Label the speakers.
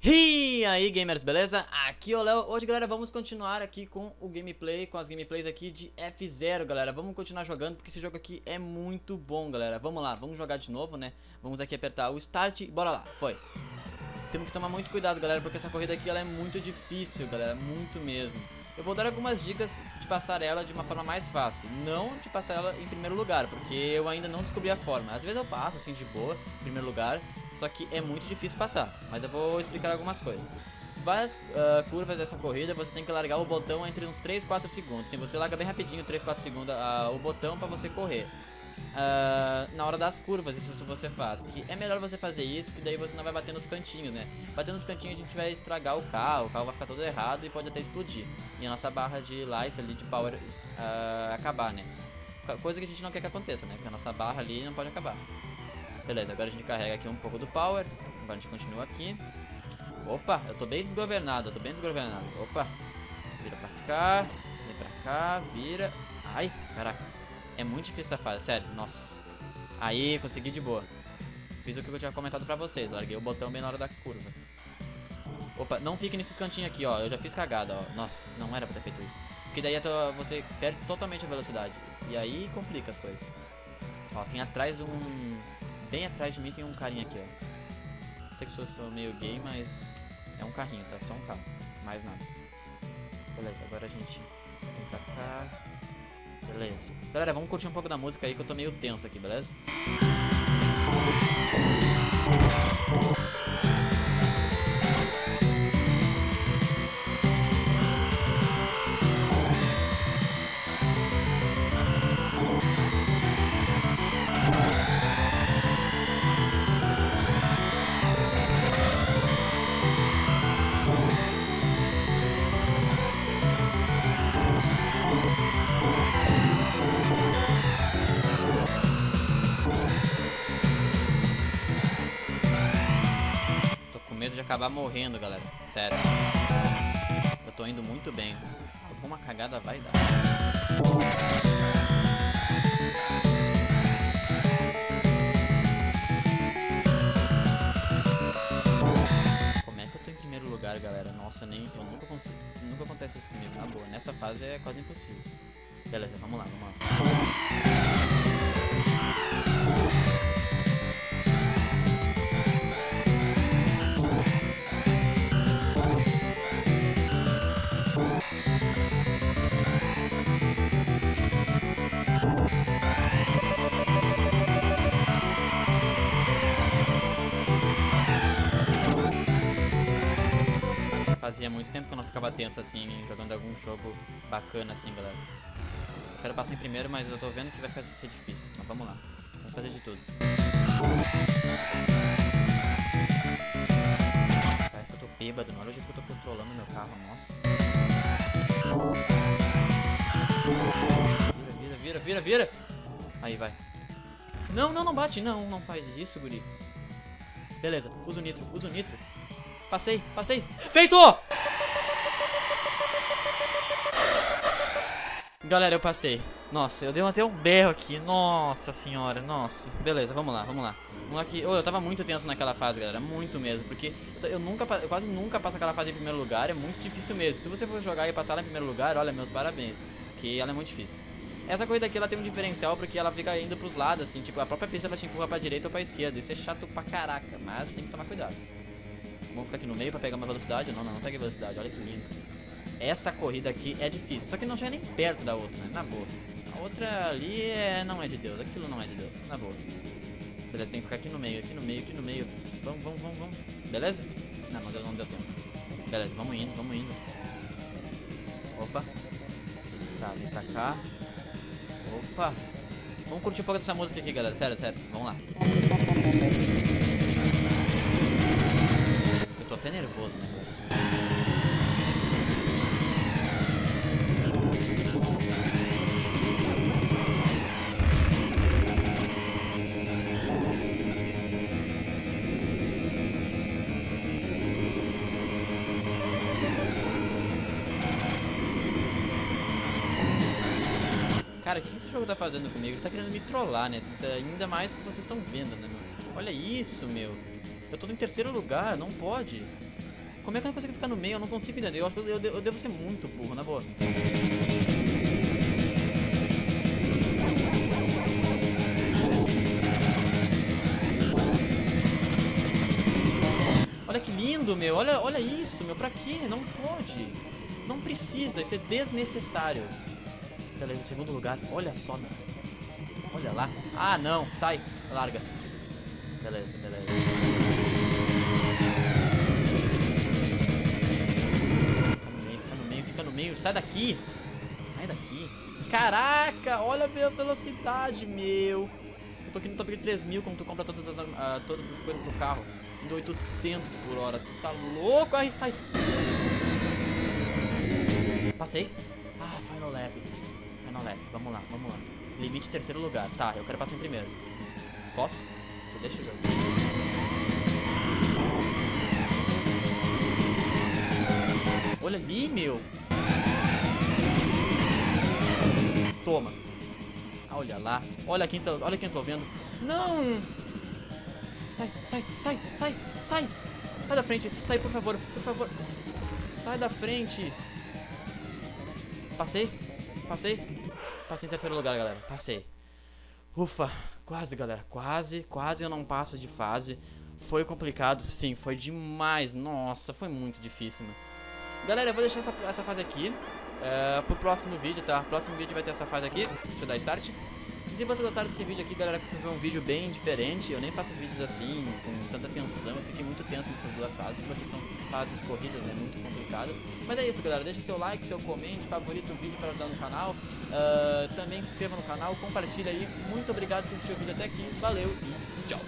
Speaker 1: E aí, gamers, beleza? Aqui é o Léo. Hoje, galera, vamos continuar aqui com o gameplay, com as gameplays aqui de F0, galera. Vamos continuar jogando porque esse jogo aqui é muito bom, galera. Vamos lá, vamos jogar de novo, né? Vamos aqui apertar o Start e bora lá, foi. Temos que tomar muito cuidado, galera, porque essa corrida aqui ela é muito difícil, galera, muito mesmo. Eu vou dar algumas dicas de passar ela de uma forma mais fácil, não de passar ela em primeiro lugar, porque eu ainda não descobri a forma. Às vezes eu passo assim de boa, em primeiro lugar, só que é muito difícil passar, mas eu vou explicar algumas coisas. Várias curvas dessa corrida você tem que largar o botão entre uns 3, 4 segundos. Assim, você larga bem rapidinho, 3, 4 segundos o botão para você correr. Na hora das curvas, isso você faz. Que é melhor você fazer isso, que daí você não vai bater nos cantinhos, né? Batendo nos cantinhos a gente vai estragar o carro vai ficar todo errado e pode até explodir. E a nossa barra de life ali, de power, acabar, né? Coisa que a gente não quer que aconteça, né? Porque a nossa barra ali não pode acabar. Beleza, agora a gente carrega aqui um pouco do power. Agora a gente continua aqui. Opa, eu tô bem desgovernado, Opa, vira pra cá, vem pra cá, vira. Ai, caraca. É muito difícil essa fase, sério, nossa. Aí, consegui de boa. Fiz o que eu tinha comentado pra vocês, larguei o botão bem na hora da curva. Opa, não fique nesses cantinhos aqui, ó, eu já fiz cagada, ó. Nossa, não era pra ter feito isso. Porque daí você perde totalmente a velocidade. E aí complica as coisas. Ó, tem atrás bem atrás de mim tem um carinha aqui, ó. Sei que sou meio gay, mas é um carrinho, tá? Só um carro, mais nada. Beleza, agora a gente vem pra cá. Beleza. Galera, vamos curtir um pouco da música aí que eu tô meio tenso aqui, beleza? De acabar morrendo, galera, sério. Eu tô indo muito bem. Alguma cagada vai dar. Como é que eu tô em primeiro lugar, galera? Nossa, eu nunca consigo. Nunca acontece isso comigo, na boa. Nessa fase é quase impossível. Beleza, vamos lá, vamos lá. Fazia muito tempo que eu não ficava tenso assim, jogando algum jogo bacana assim, galera. Eu quero passar em primeiro, mas eu tô vendo que vai ser difícil. Mas vamos lá, vamos fazer de tudo. Parece que eu tô bêbado, não olha o jeito que eu tô controlando meu carro, nossa. Vira. Aí, vai. Não bate, não faz isso, guri. Beleza, usa o nitro. Passei. Feito! Galera, eu passei. Nossa, eu dei até um berro aqui. Nossa senhora, nossa. Beleza, vamos lá. Vamos aqui. Eu tava muito tenso naquela fase, galera. Muito mesmo. Porque eu quase nunca passo aquela fase em primeiro lugar. É muito difícil mesmo. Se você for jogar e passar ela em primeiro lugar, olha, meus parabéns. Porque ela é muito difícil. Essa corrida aqui, ela tem um diferencial porque ela fica indo pros lados, assim. Tipo, a própria pista ela te empurra pra direita ou pra esquerda. Isso é chato pra caraca, mas tem que tomar cuidado. Vamos ficar aqui no meio pra pegar uma velocidade. Não peguei velocidade, olha que lindo. Essa corrida aqui é difícil, só que não chega nem perto da outra, né, na boa. A outra ali não é de Deus, aquilo não é de Deus, na boa. Beleza, tem que ficar aqui no meio. Vamos. Beleza? Não deu tempo. Beleza, vamos indo. Opa. Tá, vem pra cá. Opa. Vamos curtir um pouco dessa música aqui, galera, sério, vamos lá. Eu tô até nervoso, né, galera? Cara, o que esse jogo tá fazendo comigo? Ele tá querendo me trollar, né? Ainda mais que vocês estão vendo, né, meu? Olha isso, meu. Eu tô em terceiro lugar, não pode. Como é que eu não consigo ficar no meio? Eu não consigo entender. Eu acho que eu devo ser muito burro, na boa. Olha que lindo, meu. Olha isso, meu. Pra quê? Não pode. Não precisa. Isso é desnecessário. Beleza, segundo lugar. Olha só, meu. Olha lá. Ah, não. Sai. Larga. Beleza, beleza. Fica no meio. Sai daqui. Sai daqui. Caraca, olha a minha velocidade, meu. Eu tô aqui no top 3000, como tu compra todas as coisas pro carro. Indo 800 por hora. Tu tá louco? Ai, ai. Passei. Ah, final lap. Final lap. Vamos lá, vamos lá. Limite terceiro lugar. Tá, eu quero passar em primeiro. Posso? Deixa eu jogar. Olha ali, meu. Toma. Olha lá. Olha quem tô vendo. Não! Sai, sai, sai, sai, sai! Sai da frente. Sai, por favor, por favor. Sai da frente. Passei. Passei. Passei em terceiro lugar, galera. Passei. Ufa. Quase, galera. Quase eu não passo de fase. Foi complicado, sim. Foi demais. Nossa, foi muito difícil, meu. Galera, eu vou deixar essa fase aqui pro próximo vídeo, tá? Próximo vídeo vai ter essa fase aqui. Deixa eu dar start. E se vocês gostaram desse vídeo aqui, galera, que foi um vídeo bem diferente. Eu nem faço vídeos assim, com tanta tensão. Eu fiquei muito tenso nessas duas fases, porque são fases corridas, né? Muito complicadas. Mas é isso, galera. Deixa seu like, seu comente, favorita o vídeo para ajudar no canal. Também se inscreva no canal, compartilha aí. Muito obrigado por assistir o vídeo até aqui. Valeu e tchau!